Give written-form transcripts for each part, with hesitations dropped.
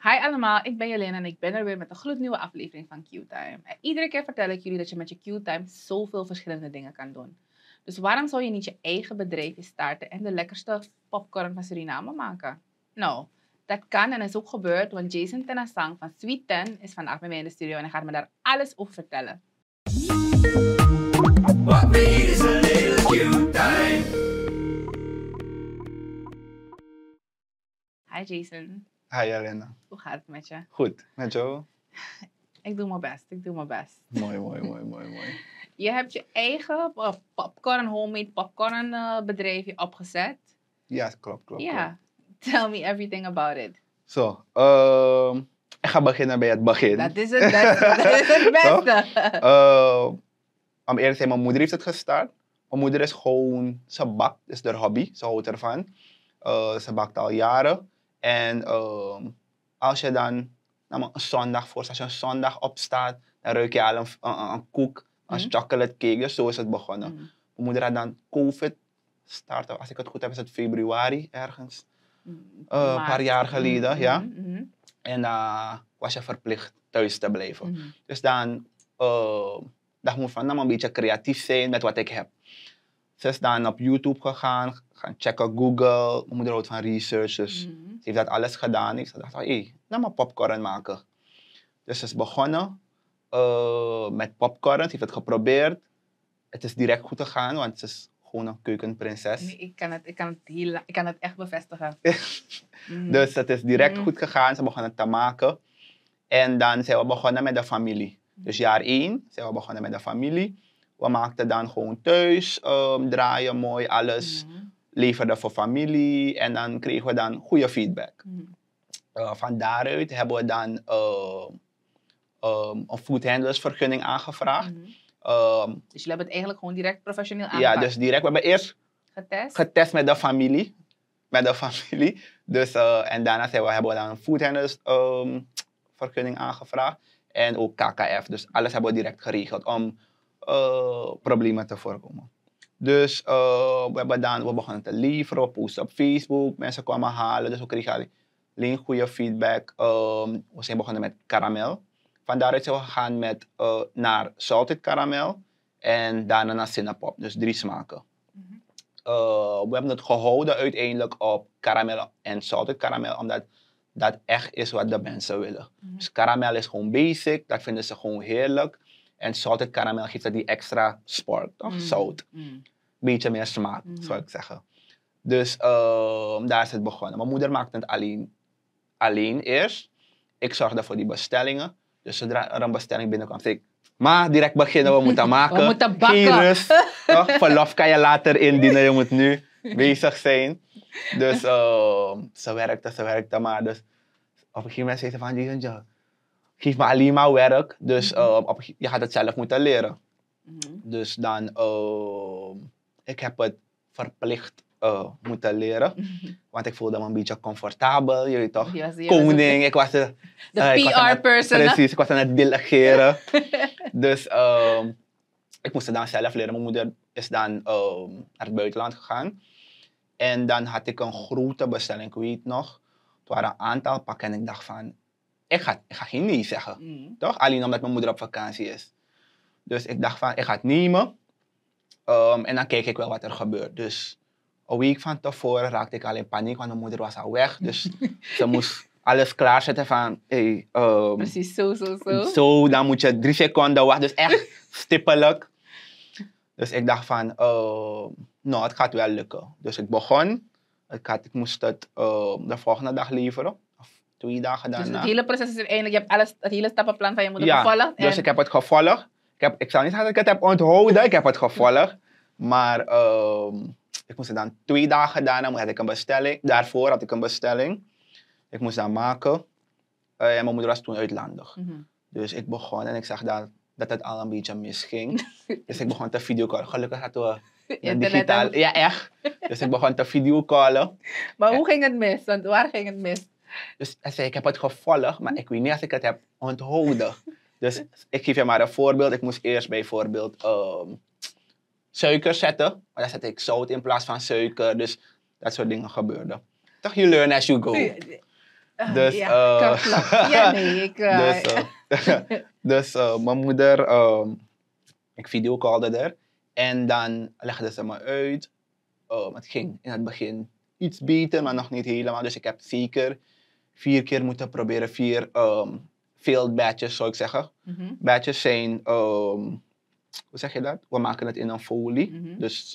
Hi allemaal, ik ben Jelena en ik ben er weer met een gloednieuwe aflevering van Q-Time. En iedere keer vertel ik jullie dat je met je Q-Time zoveel verschillende dingen kan doen. Dus waarom zou je niet je eigen bedrijfje starten en de lekkerste popcorn van Suriname maken? Nou, dat kan en is ook gebeurd, want Jason Tenasang van Sweet Ten is vandaag bij mij in de studio en hij gaat me daar alles over vertellen. What we need is a little Q-time. Hi Jason, Hi Jelena. hoe gaat het met je? Goed, met jou? Ik doe mijn best. Mooi. Je hebt je eigen homemade popcorn bedrijfje opgezet. Ja, klopt. Ja, tell me everything about it. Zo, ik ga beginnen bij het begin. Dat is het beste. Om eerlijk te zijn, mijn moeder heeft het gestart. Mijn moeder is gewoon, ze bakt, is haar hobby, ze houdt ervan. Ze bakt al jaren. En als je dan een zondag voorstelt, als je een zondag opstaat, dan ruik je al een koek, een chocolate cake. Dus zo is het begonnen. Mijn moeder had dan COVID starten, als ik het goed heb, is het februari ergens. Een paar jaar geleden, ja. En was je verplicht thuis te blijven. Dus dan dacht ik van, een beetje creatief zijn met wat ik heb. Ze is dan op YouTube gegaan, gaan checken Google. Mijn moeder houdt van research, dus ze heeft dat alles gedaan. Ik dacht, hé, laat maar popcorn maken. Dus ze is begonnen met popcorn, ze heeft het geprobeerd. Het is direct goed gegaan, want ze is gewoon een keukenprinses. Nee, ik kan het echt bevestigen. Dus het is direct goed gegaan, ze begonnen te maken. En dan zijn we begonnen met de familie. Dus jaar 1 zijn we begonnen met de familie. We maakten dan gewoon thuis, draaien mooi, alles. Leverden voor familie en dan kregen we dan goede feedback. Van daaruit hebben we dan een foodhandlersvergunning aangevraagd. Dus jullie hebben het eigenlijk gewoon direct professioneel aangepakt? Ja, dus direct. We hebben eerst getest met de familie. Dus, en daarna hebben we dan een foodhandlersvergunning aangevraagd. En ook KKF. Dus alles hebben we direct geregeld om problemen te voorkomen. Dus we begonnen te leveren, we posten op Facebook, mensen kwamen halen, dus we kregen alleen goede feedback. We zijn begonnen met karamel. Van daaruit zijn we gegaan naar salted caramel en daarna naar cinnapop, dus 3 smaken. We hebben het gehouden uiteindelijk op karamel en salted caramel, omdat dat echt is wat de mensen willen. Dus karamel is gewoon basic, dat vinden ze gewoon heerlijk. En salted caramel geeft dat die extra spark, toch? Zout. Beetje meer smaak, zou ik zeggen. Dus daar is het begonnen. Mijn moeder maakte het alleen eerst. Ik zorgde voor die bestellingen. Dus zodra er een bestelling binnenkwam, zei ik, maar direct beginnen, we moeten maken. We moeten bakken. Geen rust. Toch? Verlof kan je later indienen, je moet nu bezig zijn. Dus ze werkte maar. Dus op een gegeven moment zei ze van, Jason, geef me alleen maar werk, dus je gaat het zelf moeten leren. Dus dan, ik heb het verplicht moeten leren, want ik voelde me een beetje comfortabel, je weet toch, koning, ik was de PR-person. Precies, ik was aan het delegeren. Dus ik moest het dan zelf leren. Mijn moeder is dan naar het buitenland gegaan. En dan had ik een grote bestelling, ik weet nog, het waren een aantal pakken en ik dacht van, ik ga geen nee zeggen, toch? Alleen omdat mijn moeder op vakantie is. Dus ik dacht van, ik ga het nemen. En dan kijk ik wel wat er gebeurt. Dus een week van tevoren raakte ik al in paniek, want mijn moeder was al weg. Dus ze moest alles klaarzetten van, precies, zo. Zo, dan moet je 3 seconden wachten. Dus echt stippelijk. Dus ik dacht van, nou, het gaat wel lukken. Dus ik begon. Ik moest het de volgende dag leveren. 2 dagen daarna. Dus het hele proces is uiteindelijk, je hebt het hele stappenplan van je moeder gevolgd? Dus ik heb het gevolgd. Ik zal niet zeggen dat ik het heb onthouden, ik heb het gevolgd. Maar ik moest het dan 2 dagen daarna, had ik een bestelling. Daarvoor had ik een bestelling. Ik moest dat maken. En mijn moeder was toen uitlandig. Dus ik begon en ik zag dat het al een beetje misging. Dus ik begon te videocallen. Gelukkig hadden we digitaal. Ja, echt. Dus ik begon te videocallen. Maar hoe ging het mis? Want waar ging het mis? Dus hij zei, ik heb het gevolgd, maar ik weet niet als ik het heb onthouden. Dus ik geef je maar een voorbeeld. Ik moest eerst bijvoorbeeld suiker zetten. Maar dan zette ik zout in plaats van suiker. Dus dat soort dingen gebeurden. Toch, you learn as you go. Dus, ja, klopt. Ja, nee, ik... dus mijn moeder, ik videocallde er. En dan legde ze me uit. Het ging in het begin iets beter, maar nog niet helemaal. Dus ik heb zeker 4 keer moeten proberen. 4 failed batches, zou ik zeggen. Mhm, Batches zijn, hoe zeg je dat? We maken het in een folie. mhm. Dus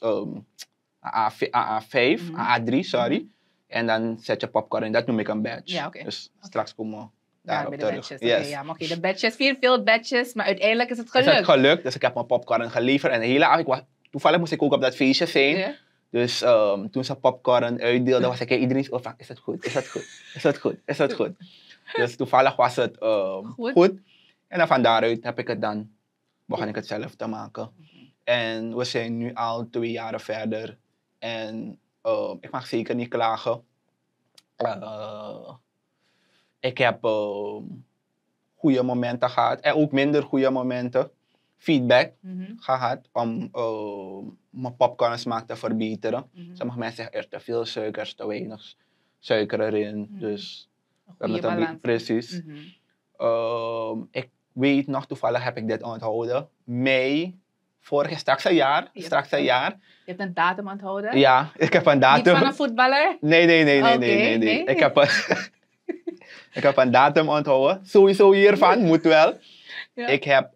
AA5, Mhm. AA3, sorry. En dan zet je popcorn in. Dat noem ik een batch. Ja, oké. Dus straks komen we Ja, daarop bij de terug. batches. Oké, ja, maar de batches, 4 failed batches, maar uiteindelijk is het gelukt. Is het gelukt, dus ik heb mijn popcorn geleverd. En de hele avond, toevallig moest ik ook op dat feestje zijn. Ja? Dus toen ze popcorn uitdeelden, was ik iedereen zo van, is het goed, is het goed, is het goed, is het goed. Dus toevallig was het goed. En dan van daaruit heb ik het dan, begon ik het zelf te maken. En we zijn nu al 2 jaar verder. En ik mag zeker niet klagen. Ik heb goede momenten gehad en ook minder goede momenten. Feedback Mhm, gehad om mijn popcorn smaak te verbeteren. mhm. Sommige mensen zeggen er te veel suiker, er is te weinig suiker erin. Mhm. Dus Een we hebben goede het balans. precies. Mhm. Ik weet nog, toevallig heb ik dit onthouden. Mei, straks een jaar. Ja. Straks een jaar. Je hebt een datum onthouden? Ja, ik heb een Niet datum. van een voetballer? Nee. Oké, nee. nee? Ik heb een, ik heb een datum onthouden. Sowieso hiervan, moet wel. Ja. Ik heb,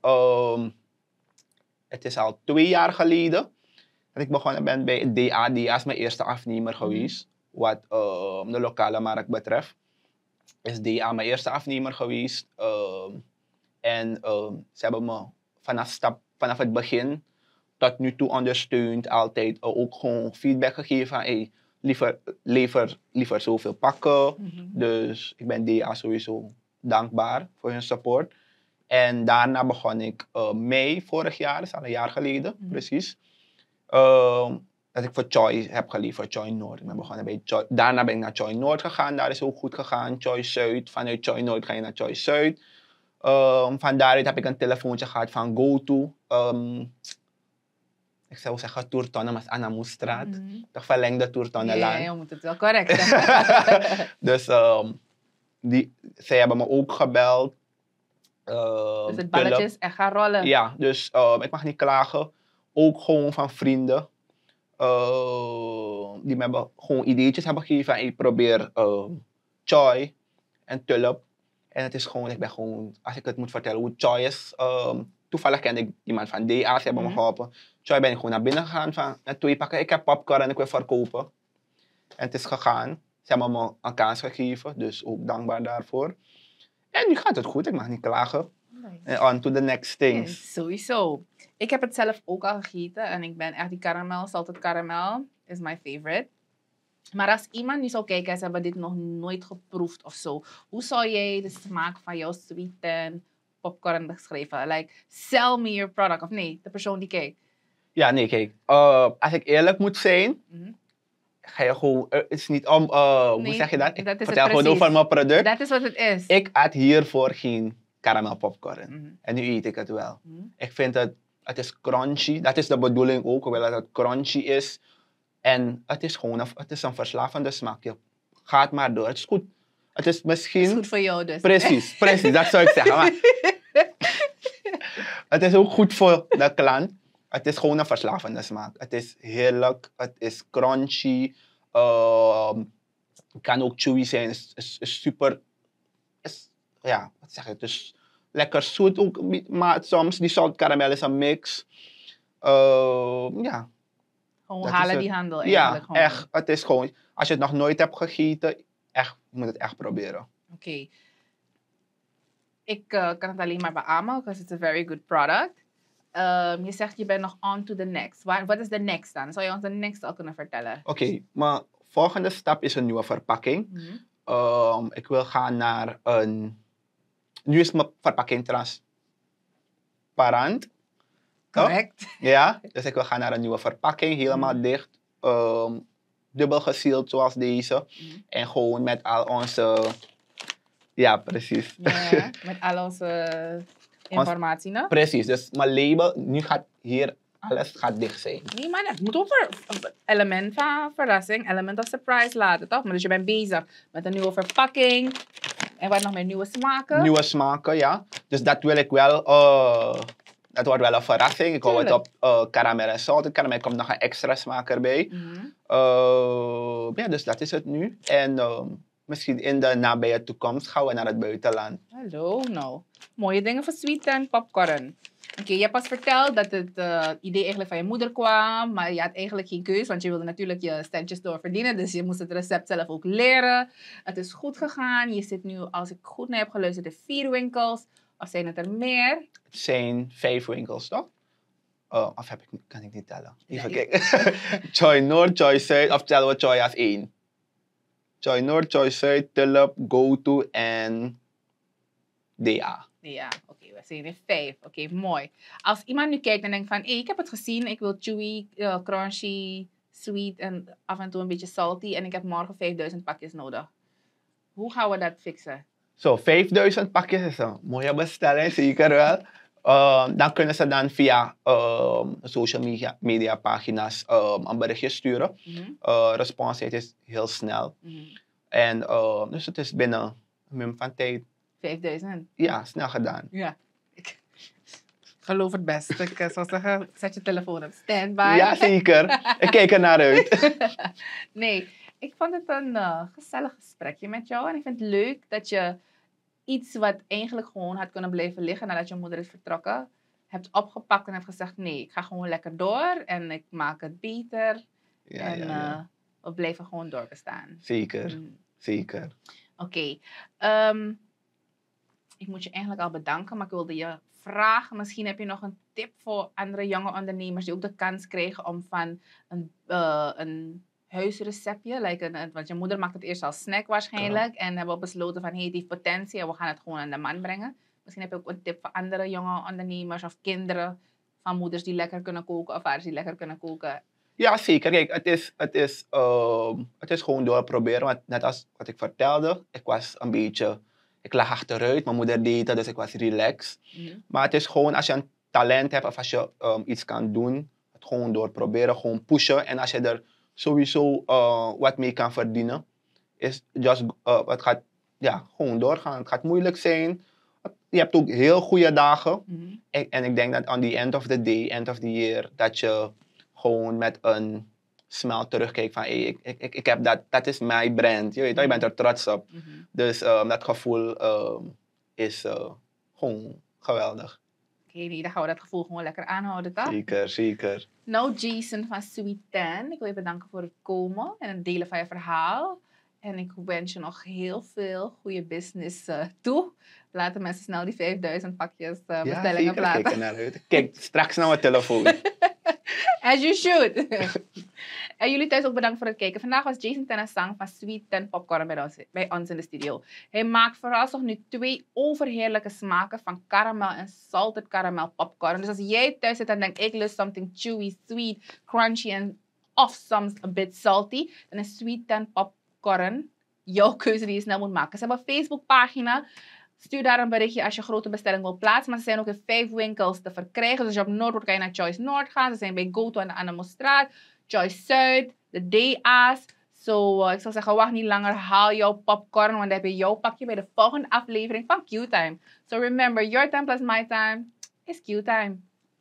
het is al 2 jaar geleden dat ik begonnen ben bij DA. DA is mijn eerste afnemer geweest, wat de lokale markt betreft. Is DA mijn eerste afnemer geweest. En ze hebben me vanaf het begin tot nu toe ondersteund. Altijd ook gewoon feedback gegeven van hey, liever zoveel pakken. Mhm. Dus ik ben DA sowieso dankbaar voor hun support. En daarna begon ik mei vorig jaar, dat is al een jaar geleden, precies. Dat ik voor Choi heb geleverd, Choi Noord. Ik ben begonnen bij Choi. Daarna ben ik naar Choi Noord gegaan, daar is ook goed gegaan. Choi Zuid, vanuit Choi Noord ga je naar Choi Zuid. Van daaruit heb ik een telefoontje gehad van GoTo. Ik zou zeggen Toertonnen, maar het is Anamoestraat. Mhm. De verlengde Toertonnenlaan. Ja, je moet het wel correct zeggen. Dus zij hebben me ook gebeld. Dus het balletje is echt gaan rollen. Ja, dus ik mag niet klagen. Ook gewoon van vrienden. Die me hebben gewoon ideetjes hebben gegeven. Ik probeer Choi en Tulp. En het is gewoon, ik ben gewoon, als ik het moet vertellen hoe Choi is. Toevallig kende ik iemand van DA, ze hebben me geholpen. Choi ben ik gewoon naar binnen gegaan van, met 2 pakken. Ik heb popcorn en ik wil verkopen. En het is gegaan. Ze hebben me een kans gegeven, dus ook dankbaar daarvoor. En nu gaat het goed, ik mag niet klagen. Nice. En on to the next things. Yes, sowieso. Ik heb het zelf ook al gegeten en ik ben echt die caramel, salted caramel, is my favorite. Maar als iemand nu zou kijken en ze hebben dit nog nooit geproefd of zo, hoe zou jij de smaak van jouw sweeten popcorn beschrijven? Like, sell me your product. Of nee, de persoon die kijkt. Ja, nee, kijk. Als ik eerlijk moet zijn, Mhm. ga je gewoon, het is niet om, hoe Nee, zeg je dat? Ik dat is het vertel gewoon precies. over mijn product. Dat is wat het is. Ik had hiervoor geen caramel popcorn. Mhm. En nu eet ik het wel. Mhm. Ik vind het is crunchy. Dat is de bedoeling ook, hoewel het crunchy is. En het is gewoon het is een verslavende smaak. Je gaat maar door. Het is goed. Het is misschien... Het is goed voor jou dus. Precies, dat zou ik zeggen. Maar het is ook goed voor de klant. Het is gewoon een verslavende smaak. Het is heerlijk. Het is crunchy. Het kan ook chewy zijn. Het is super... ja, wat zeg je? Het is lekker zoet ook. Maar soms die zout karamel is een mix. Ja. Gewoon Dat halen is die het. handel eigenlijk. Ja, gewoon. echt. Het is gewoon... Als je het nog nooit hebt gegeten, echt, je moet het echt proberen. Oké. Ik kan het alleen maar beamen, because it's a very good product. Je zegt je bent nog on to the next. Wat is de next dan? Zou je ons de next al kunnen vertellen? Oké, maar volgende stap is een nieuwe verpakking. Mhm. Ik wil gaan naar een... Nu is mijn verpakking transparant. toch? Correct. Ja, dus ik wil gaan naar een nieuwe verpakking, helemaal dicht. Dubbel gesealed zoals deze. Mhm. En gewoon met al onze... Ja, precies. Ja, met al onze informatie, no? Precies, dus mijn label, nu gaat hier alles gaat dicht zijn. Nee, maar het moet ook een element van verrassing, element of surprise laten, toch? Maar dus je bent bezig met een nieuwe verpakking en wat nog meer nieuwe smaken. Nieuwe smaken, ja. Dus dat wil ik wel, dat wordt wel een verrassing. Ik hou het op karamel en zout. Karamel komt nog een extra smaak erbij. Ja, dus dat is het nu. En misschien in de nabije toekomst gaan we naar het buitenland. Hallo, nou. Mooie dingen voor sweet en popcorn. Oké, je hebt pas verteld dat het idee eigenlijk van je moeder kwam, maar je had eigenlijk geen keus, want je wilde natuurlijk je centjes doorverdienen, dus je moest het recept zelf ook leren. Het is goed gegaan. Je zit nu, als ik goed naar heb geluisterd, in 4 winkels. Of zijn het er meer? Het zijn 5 winkels, toch? Of kan ik niet tellen? Even Nee. kijken. Choy Noord, Choy Zuid, of tellen we Choy als 1? Choy Noord, Choy Zuid, Tulp, GoTo en DA. Ja, oké, we zijn in 5. Oké, mooi. Als iemand nu kijkt en denkt van, ik heb het gezien, ik wil chewy, crunchy, sweet en af en toe een beetje salty en ik heb morgen 5000 pakjes nodig. Hoe gaan we dat fixen? Zo, 5000 pakjes is een mooie bestelling, zeker wel. Dan kunnen ze dan via social media pagina's een berichtje sturen. Response is heel snel. En dus het is binnen een minimum van tijd. 5000? Ja, snel gedaan. Ja. Ik geloof het best. Ik zou zeggen, zet je telefoon op standby. Ja, zeker. Ik kijk er naar uit. Nee, ik vond het een gezellig gesprekje met jou. En ik vind het leuk dat je iets wat eigenlijk gewoon had kunnen blijven liggen nadat je moeder is vertrokken, hebt opgepakt en hebt gezegd, nee, ik ga gewoon lekker door en ik maak het beter. Ja, en ja. we blijven gewoon doorbestaan. Zeker, zeker. Oké. Ik moet je eigenlijk al bedanken, maar ik wilde je vragen, misschien heb je nog een tip voor andere jonge ondernemers die ook de kans krijgen om van een huisreceptje, want je moeder maakt het eerst als snack waarschijnlijk, en hebben besloten van, het heeft potentie en we gaan het gewoon aan de man brengen. Misschien heb je ook een tip voor andere jonge ondernemers of kinderen van moeders die lekker kunnen koken of vaders die lekker kunnen koken. Ja, zeker. Kijk, het is gewoon doorproberen. Want net als wat ik vertelde, ik lag achteruit, mijn moeder deed het, dus ik was relaxed. Maar het is gewoon, als je een talent hebt of als je iets kan doen, het gewoon doorproberen, gewoon pushen. En als je er sowieso wat mee kan verdienen, is het gaat gewoon doorgaan. Het gaat moeilijk zijn. Je hebt ook heel goede dagen. En ik denk dat aan the end of the day, end of the year, dat je gewoon met een smile terugkijkt van, ik heb dat is mijn brand. Je weet wel, je bent er trots op. Dus dat gevoel is gewoon geweldig. Oké, nee, dan gaan we dat gevoel gewoon lekker aanhouden, toch? Zeker, zeker. Nou, Jason van Sweet 10, ik wil je bedanken voor het komen en het delen van je verhaal. En ik wens je nog heel veel goede business toe. Laten mensen snel die 5000 pakjes bestellingen plaatsen. Kijk er naar uit. Kijk straks naar mijn telefoon. As you should. En jullie thuis ook bedankt voor het kijken. Vandaag was Jason Tenensang van Sweet 10 Popcorn bij ons in de studio. Hij maakt vooral nu 2 overheerlijke smaken van karamel en salted caramel popcorn. Dus als jij thuis zit en denkt, ik lust something chewy, sweet, crunchy en of soms a bit salty, dan is Sweet 10 Popcorn jouw keuze die je snel moet maken. Ze hebben een Facebookpagina. Stuur daar een berichtje als je grote bestelling wil plaatsen. Maar ze zijn ook in 5 winkels te verkrijgen. Dus als je op Noordwoord kan je naar Choice Noord gaan. Ze zijn bij GoTo aan de Annemostraat, Choice Zuid, de DA's. Ik zou zeggen, wacht niet langer. Haal jouw popcorn, want dan heb je jouw pakje bij de volgende aflevering van Q-Time. So remember, your time plus my time is Q-Time.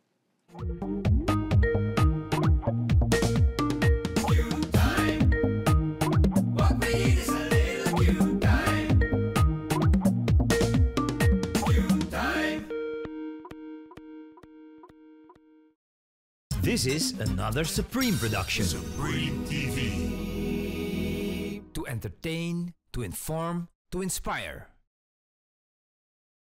This is another Supreme production. Supreme TV. To entertain, to inform, to inspire.